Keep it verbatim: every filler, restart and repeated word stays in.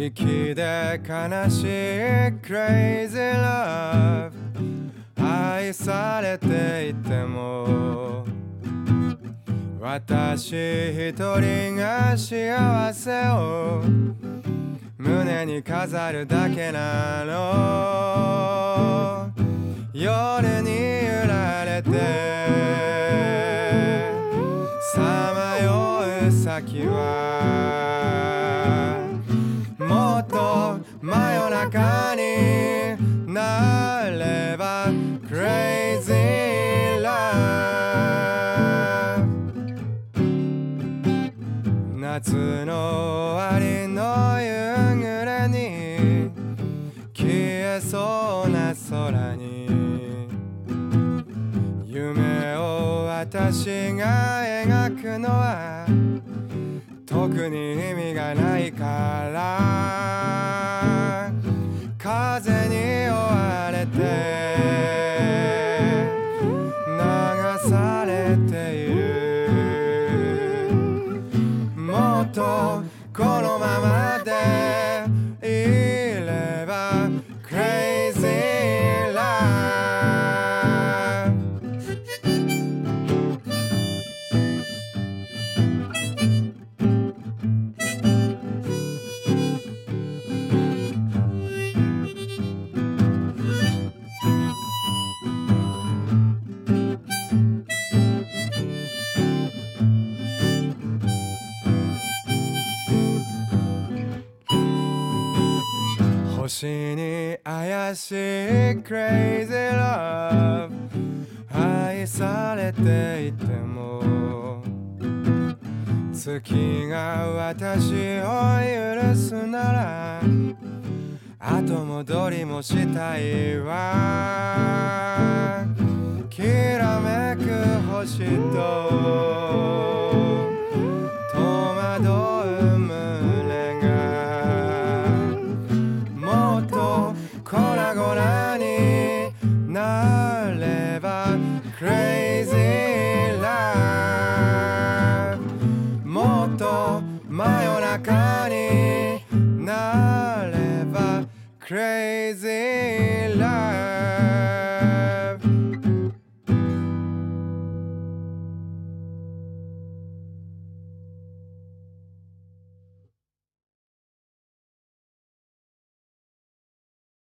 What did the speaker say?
息で悲しい Crazy Love 愛されていても私一人が幸せを胸に飾るだけなの夜に揺られてさまよう先はもっと真夜中になれば Crazy Love 夏の終わりの夕暮れに消えそうな空に夢を私が描くのは特に意味がないから風に追われて流されているもっとこのままでいれば Crazy Love 星に怪しい Crazy Love 愛されていても月が私を許すなら後戻りもしたいわきらめく星と戸惑う胸がもっと粉々になれば Crazy Love もっと真夜中になれば Crazy